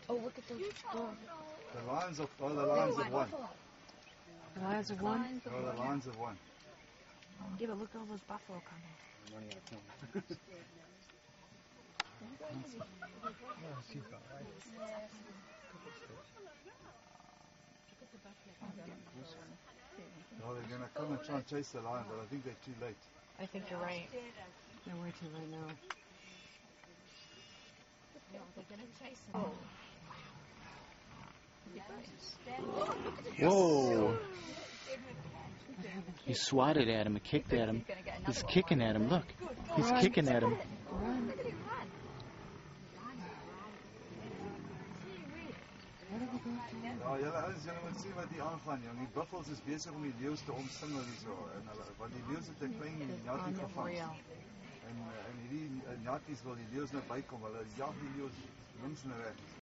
Oh, look at those dogs. The lions have won. The lions have won. The lions have won? The lions have won. Yeah, but look at all those buffalo coming. I'm running out of time. No, they're going to come and try and chase the lion, but I think they're too late. I think you're right. They're way too late now. They're going to chase him. Oh. Whoa! He swatted at him and kicked at him. He's kicking at him. Look, he's kicking at him. Ja, julle ouens, julle moet sien wat hier aangaan, jong. Die buffels is besig om die leeu's te omsingel hierso, en hulle, want die leeu's het 'n klein njattie gevang. En hierdie njatties wil die leeu's nou bykom. Hulle jag die leeu's links en regs.